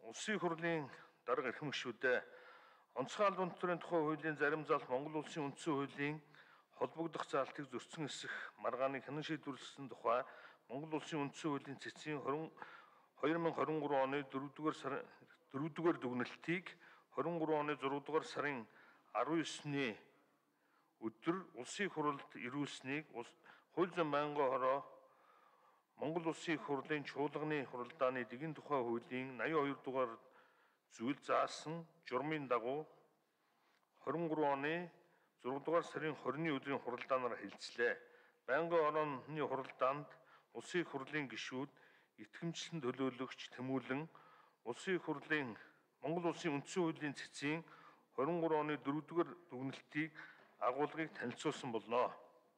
Улсын хурлын дарга эрхэм гишүүдээ онцгой албан татврын тухай хуулийн зарим заалт Монгол Улсын үндсэн хуулийн холбогдох заалтыг зөрчсөн эсэх маргааныг хянан шийдвэрлэсэн тухай Монгол Улсын үндсэн хуулийн цэцгийн 2023 оны 4-р дүгнэлтийг 23 оны 6-р сарын 19-ний өдөр улсын хурлд ирүүлсэнийг хууль зүйн байнгын хороо Монгол Улсын хурлын чуулганы хуралдааны дэгэн тухай хуулийн 82 дугаар зүйл заасан журмын дагуу 23 оны 6 дугаар сарын 20-ны өдрийн хуралдаанаар хэлцлээ. Байнгын хорооны хуралдаанд улсын хурлын гишүүд, итгэмжлэн төлөөлөгч Тэмүүлэн улсын хурлын Монгол Улсын үндсэн хуулийн цэцгийн 23 оны 4-р дүгнэлтийг агуулгыг танилцуулсан болно.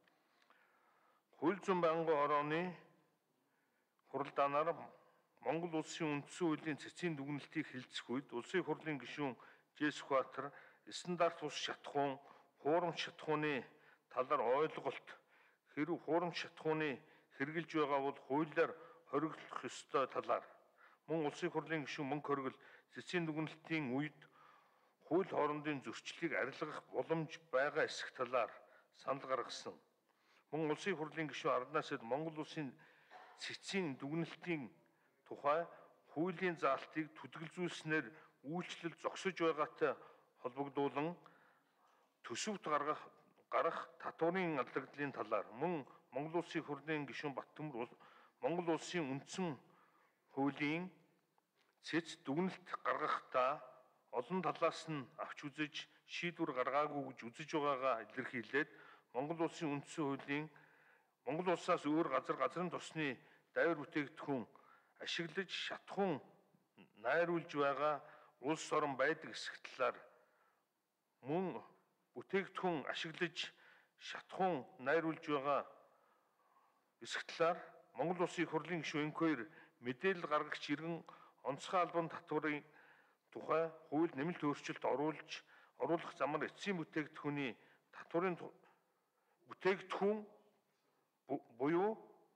Хууль зүйн байнгын хорооны хуралдаанаар Монгол Улсын үндсэн хуулийн цэцгийн дүгнэлтийг хэлцэх үед улсын хурлын гишүүн Жэс Баатар стандарт бус шатахуун, хуурамч шатахууны талаар ойлголт, хэрв хуурамч шатахууны хэрэгжилж байгаа бол хуулиар хориглох ёстой талаар, мөн улсын хурлын гишүүн мөнгө хоригл цэцгийн дүгнэлтийн үед хууль хоорондын зөрчлийг арилгах боломж байгаа эсэх талаар санал гаргасан. Мөн улсын хурлын гишүүн Арднасэд Монгол Улсын цэцгийн дүгнэлтийн тухай хуулийн заалтыг түтгэлзүүлснээр үйлчлэл зогсож байгаатай холбогдуулан төсөвт гарах татварын аллагдлын талаар, мөн Монгол Улсын хурлын гишүүн Баттөмөр Монгол Улсын үндсэн хуулийн цэц дүгнэлт гаргахдаа олон талаас нь авч үзэж шийдвэр гаргаагүй гэж үзэж байгаагаа илэрхийлээд Монгол Улсын үндсэн хуулийн Монгол улсаас өөр газрын тосны дайвар бүтээгдэхүүн ашиглаж шатахуун найруулж байгаа улс орон байдаг эсэх талаар, мөн бүтээгдэхүүн ашиглаж шатахуун найруулж байгаа эсэх талаар Монгол Улсын хурлын гишүүн Энкоер мэдээлэл гаргагч иргэн онцгой албан татварын тухай хууль нэмэлт өөрчлөлт оруулах замаар эцсийн бүтээгдэхүүний татварын бүтээгдэхүүн буюу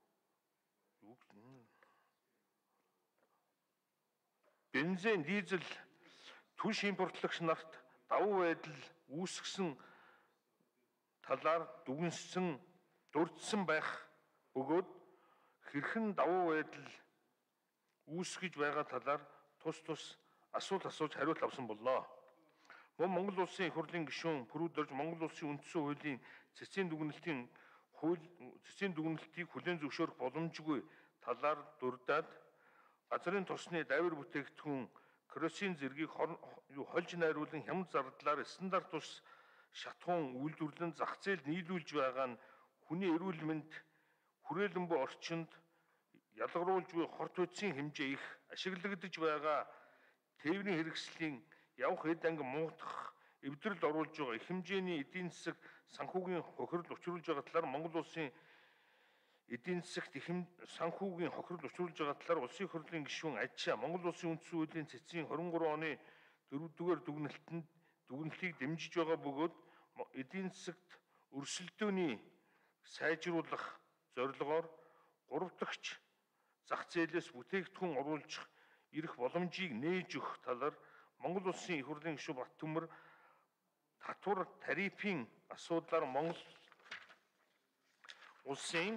бензин, дизель, түлш импортлогч нарт давуу байдал үүсгэсэн талаар дурдсан байх бөгөөд хэрхэн давуу байдал үүсгэж байгаа талаар тус асуулт асууж хариулт авсан болно. Мөн Монгол Улсын их хурлын гишүүн Пүрүд орж Монгол Улсын үндсэн хуулийн цэцгийн дүгнэлтийг хүлээн зөвшөөрөх боломжгүй талаар дурдаад газрын тосны дайвар бүтээгдэхүүн керосин зэргийг хольж найруулан хямд зардлаар стандарт бус шатахуун үйлдвэрлэн зах зээлд нийлүүлж байгаа нь хүний эрүүл мэнд, хүрээлэн буй орчинд ялгаруулж буй хорт үдсийн хэмжээ их ашиглагдаж байгаа тээврийн хэрэгслийн явах эд анги муутгах эвдрэлд оруулж байгаа их хэмжээний эдийн засаг санхүүгийн хохирол учруулж байгаа талаар Монгол Улсын эдийн засагт санхүүгийн хохирол учруулж байгаа талаар улсын хурлын гишүүн Ажаа Монгол Улсын үндсэн хуулийн цэцгийн 23 оны 4-р дүгнэлтийг дэмжиж байгаа бөгөөд эдийн засагт өрсөлдөөний сайжруулах зорилгоор 3 дахь зах зээлээс бүтээгдэхүүн оруулж ирэх боломжийг нээж өгөх талаар Монгол Улсын их хурлын гишүүн Баттөмөр татвар тарифын асуудлаар Монгол Улсын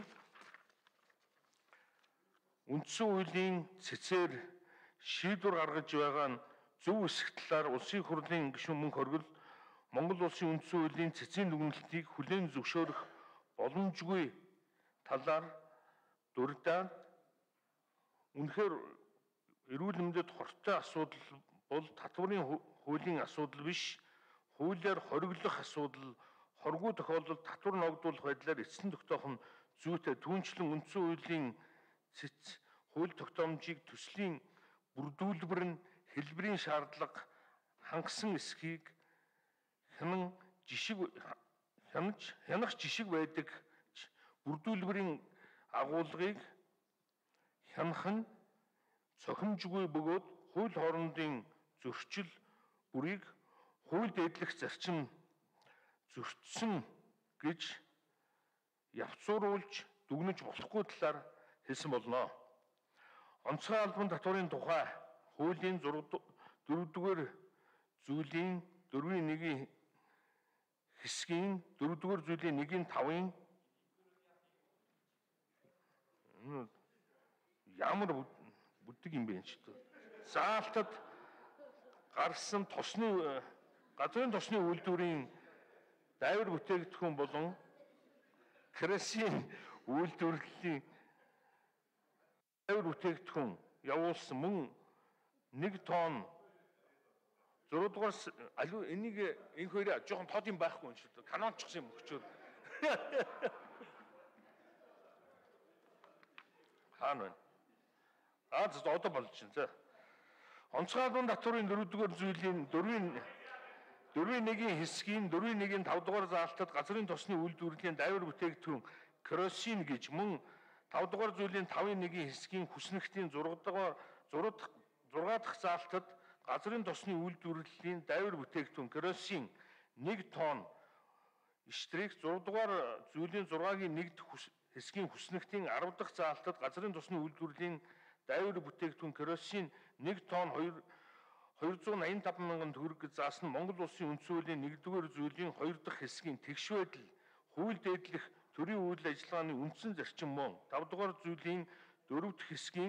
үндсэн хуулийн цэцээр шийдвэр гаргаж байгаа нь зөв эсэх талаар улсын хурлын гишүүн мөнх хоригл Монгол Улсын үндсэн хуулийн цэцгийн дүгнэлтийг хүлээн зөвшөөрөх боломжгүй талаар дурдаад үнэхээр эрүүл мэндэд хортой асуудал бол татварын хуулийн асуудал биш, хуулиар хориглох асуудал, хоргүй тохиолдолд татвар ногдуулах байдлаар эцэст нь тогтоох нь зүйтэй. Түүнчлэн үндсэн хуулийн цэц хууль тогтоомжийг төслийн бүрдүүлбэр нь хэлбэрийн шаардлага хангасан эсхийг хянах жишг байдаг бүрдүүлбэрийн агуулгыг хянах нь цохимжгүй бөгөөд хууль хоорондын зөрчил бүрийг хууль дэдлэх зарчим зөрчсөн гэж явцууруулж дүгнэж болохгүй талаар хэлсэн болно. Онцгой албан татварын тухай хуулийн 4-р зүйлийн 4-1-ийн хэсгийн 4-р зүйлийн 1-5-ын ямар бүдэг юм бэ ч гэдэг. Заалтад гарсан газрын тосны үйлдвэрийн дайвар бүтээгдэхүүн болон кресийн үйлдвэрлэлийн дайвар бүтээгдэхүүн явуулсан мөн 1 тонн 6 дугаар энийг энэ хоёроо жоохон тод юм байхгүй юм шиг канончсон юм өчөө. Хаана вэ? Одоо болж байна. За. Онцгой татварын 4-р зүйлийн 4-1-ийн хэсгийн 4-1-ийн 5-р заалтад газрын тосны үйлдвэрлэлийн дайвар бүтээгдэхүүн керосин гэж мөн 5-р зүйлийн 5-1-ийн хэсгийн хүснэгтийн 6 дахь заалтад газрын тосны үйлдвэрлэлийн дайвар бүтээгдэхүүн керосин 1 тонн штрих 6-р зүйлийн 6-гийн 1 дахь хэсгийн хүснэгтийн 10 дахь заалтад газрын тосны үйлдвэрлэлийн дайвар бүтээгдэхүүн керосин 1 тонн 285 мянган төгрөг гэж заасан Монгол Улсын үндсэн хуулийн 1-р зүйлийн 2 дахь хэсгийн тэгш байдал хууль дээдлэх төрийн үйл ажиллагааны үндсэн зарчим мөн 5-р зүйлийн 4 дахь хэсгийн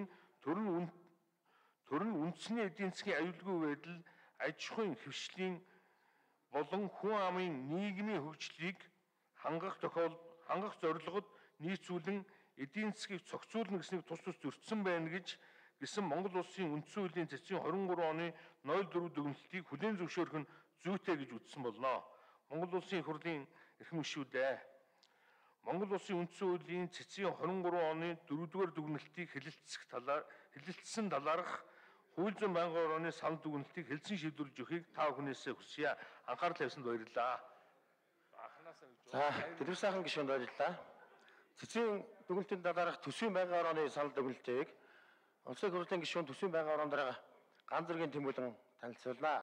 төрн үндэсний эдийн засгийн аюулгүй байдал аж ахуйн хэвшлийн болон хүн амын нийгмийн хөгжлийг хангах зорилгод нийцүүлэн эдийн засгийг цогцуулна гэснийг тус зөрчсөн байна гэсэн Монгол Улсын үндсэн хуулийн цэцгийн 23 оны 04 дүгнэлтийг хүлээн зөвшөөрөх нь зүйтэй гэж үзсэн болно. Монгол Улсын их хурлын эрхэм гишүүдээ Монгол Улсын үндсэн хуулийн цэцгийн 23 оны 4-р дүгнэлтийг хэлэлцсэн талаарх хууль зүйн байнгын орооны санал дүгнэлтийг хэлсэн шийдвэрлэж өгөхийг та бүхнээсээ хүсье. Анхаарал тавьсанд баярлалаа. За, Дэлгэр сайхан гишүүнд баярлалаа. Цэцгийн дүгнэлтийн талаарх төсвийн байнгын орооны санал дүгнэлтийг Улсын их хурлын гишүүн төсвийн байнгын ороон дараа ганц зэргийн тэмүүлэн танилцуулнаа.